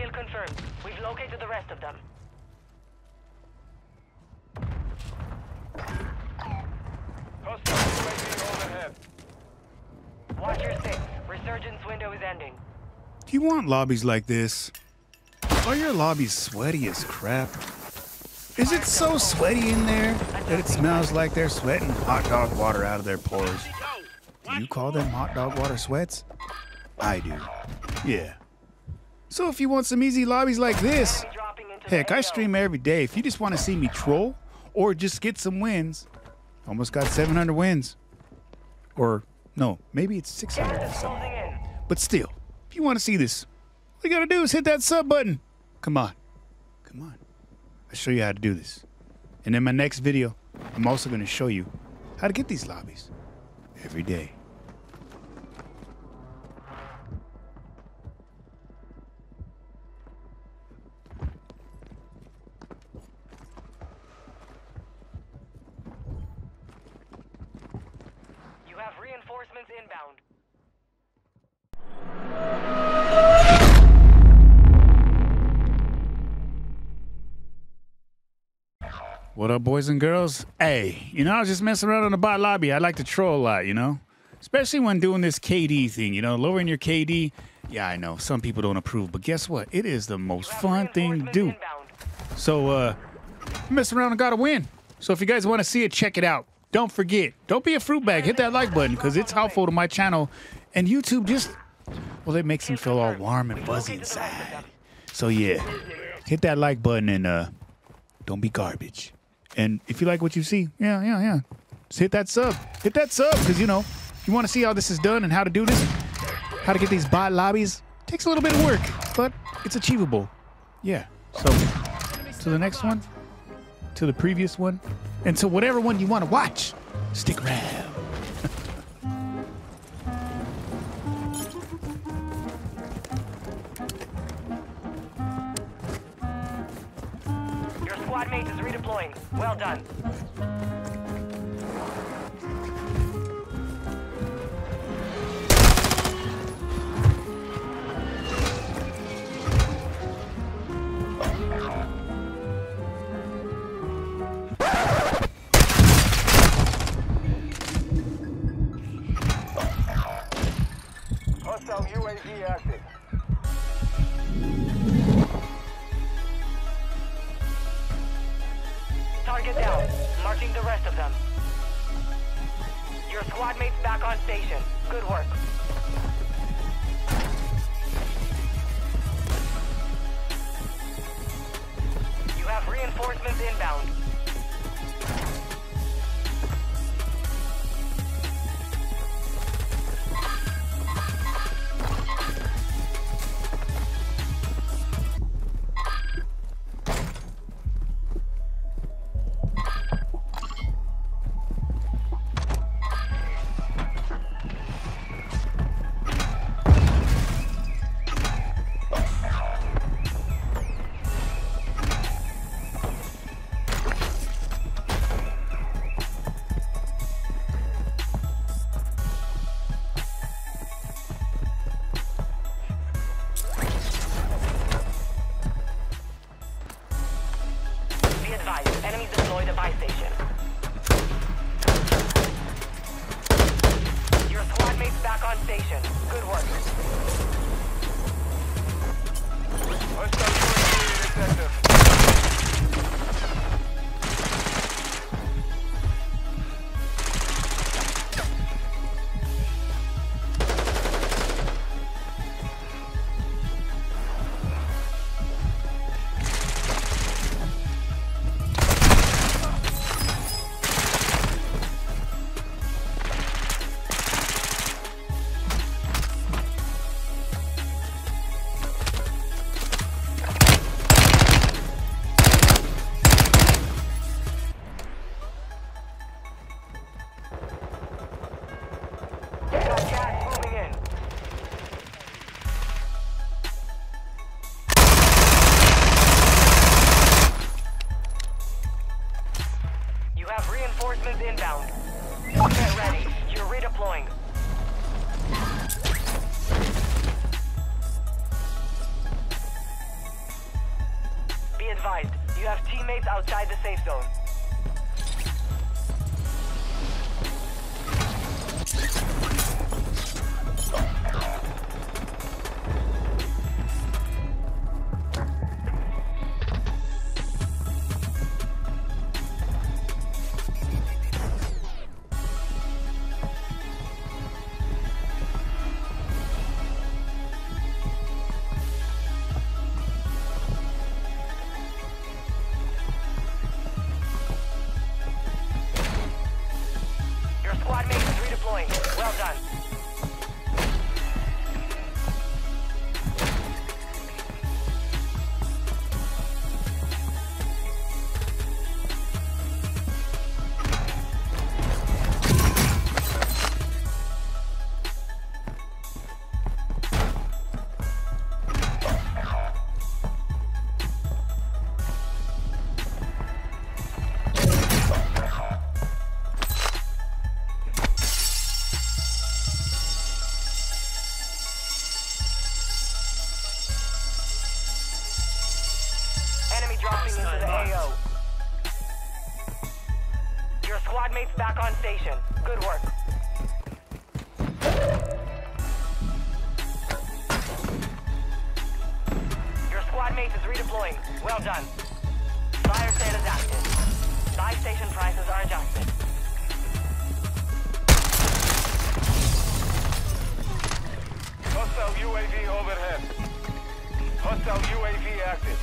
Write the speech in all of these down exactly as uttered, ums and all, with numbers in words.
Kill confirmed. We've located the rest of them. Hostile U A V overhead. Watch your six. Resurgence window is ending. Do you want lobbies like this? Are your lobbies sweaty as crap? Is it so sweaty in there that it smells like they're sweating hot dog water out of their pores? Do you call them hot dog water sweats? I do. Yeah. So if you want some easy lobbies like this, heck, I stream every day. If you just want to see me troll or just get some wins, almost got seven hundred wins. Or, no, maybe it's six hundred or something. But still, if you want to see this, all you got to do is hit that sub button. Come on. Come on. I'll show you how to do this. And in my next video, I'm also going to show you how to get these lobbies every day. You have reinforcements inbound. What up, boys and girls? Hey, you know, I was just messing around in the bot lobby. I like to troll a lot, you know? Especially when doing this K D thing, you know, lowering your K D. Yeah, I know, some people don't approve, but guess what? It is the most fun thing to do. So, uh, mess around and got a win. So if you guys want to see it, check it out. Don't forget, don't be a fruit bag. Hit that like button because it's helpful to my channel. And YouTube just, well, it makes me feel all warm and fuzzy inside. So yeah, hit that like button and uh, don't be garbage. And if you like what you see, yeah, yeah, yeah, just hit that sub. Hit that sub because, you know, if you want to see how this is done and how to do this, how to get these bot lobbies, takes a little bit of work, but it's achievable. Yeah, so to the next one, to the previous one, and to whatever one you want to watch, stick around. Your squad mate is redeploying. Well done. Hostile U A V active. Target down. Marking the rest of them. Your squad mate's back on station. Good work. You have reinforcements inbound. Enemies deploy the buy station. Your squad mate's back on station. Good work. Hostile U A V detective. have teammates outside the safe zone. Squad mate is redeploying. Well done. Enemy dropping into the A O. Your squad mate's back on station. Good work. Your squad mate is redeploying. Well done. Fire sale is active. Buy station prices are adjusted. Hostile U A V overhead. Hostile U A V active.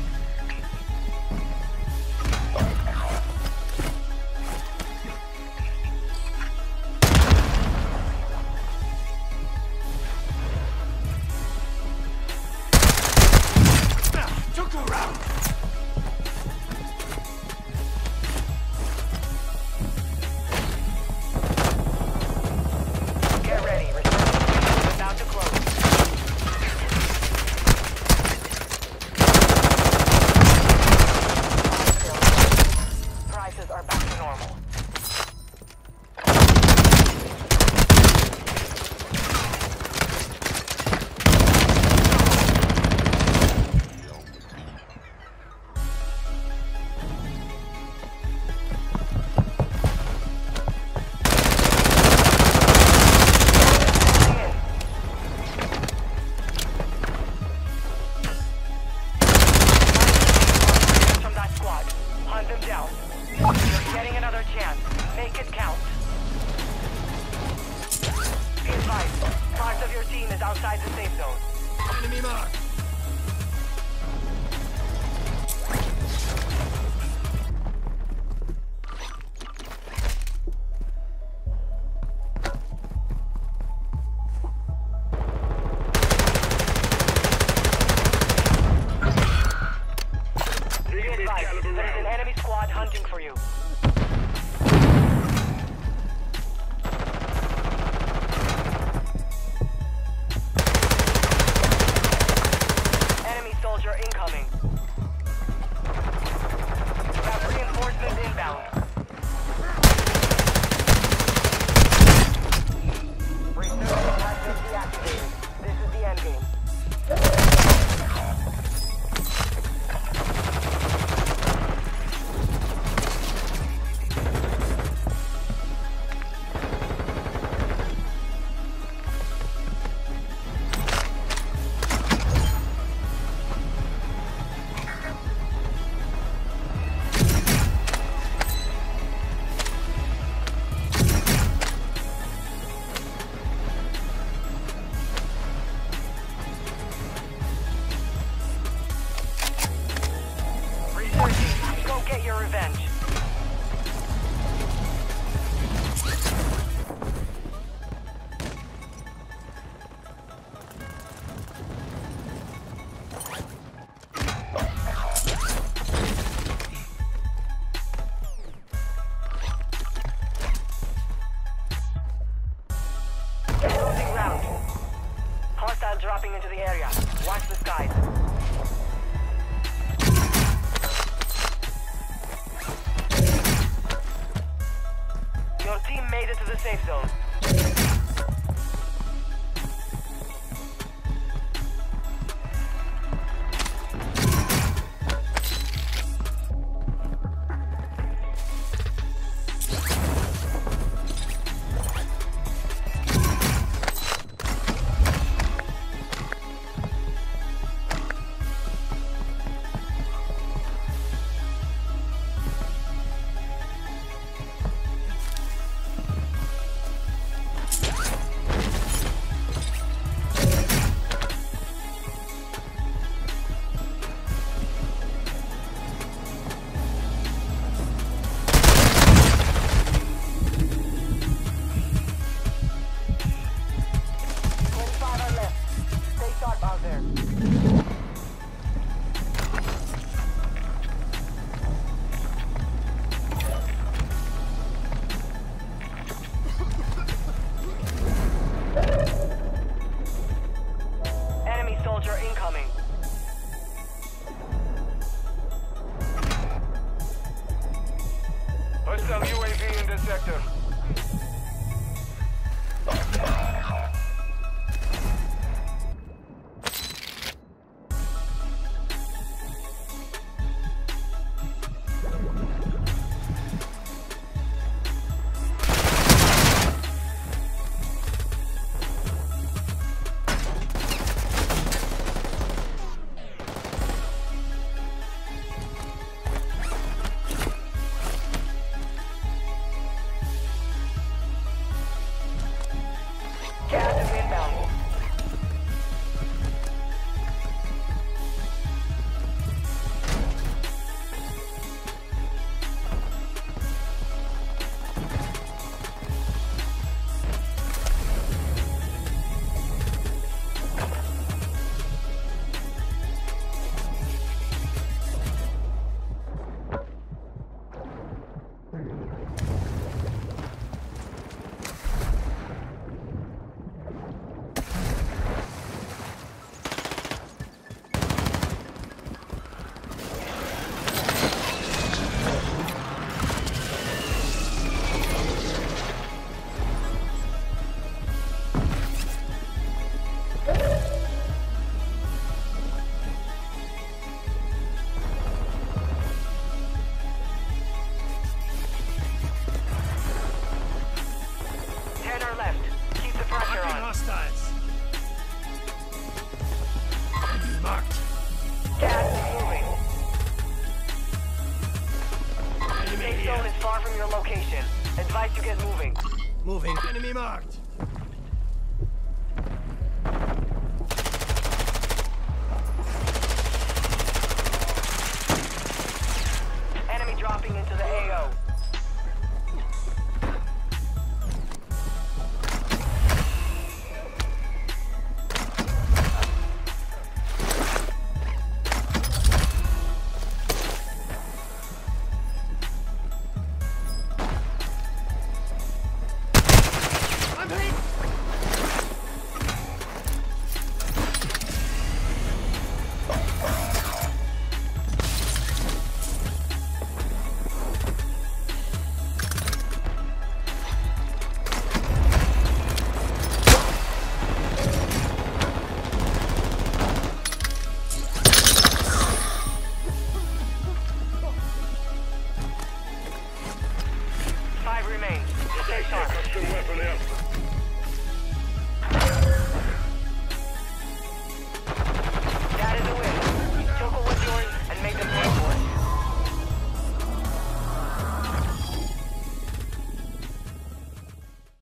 Get ready. Return is about to close. Prices are back to normal. From that squad. Hunt them down. You're getting another chance. Make it count. Be advised, part of your team is outside the safe zone. Enemy mark. Be advised, there is an enemy squad hunting for you. Enemy soldier incoming. You have reinforcements inbound. Resurgence has been deactivated. This is the end game. Resurgence, go get your revenge. Closing round. Hostile dropping into the area. Watch the skies. Your team made it to the safe zone. soldier incoming. Hostile U A V in this sector. Gas is inbound. Ten are left. Keep the pressure on. Hostiles. Enemy marked. Gas is moving. Enemy Safe here. zone is far from your location. Advise you get moving. Moving. Enemy marked.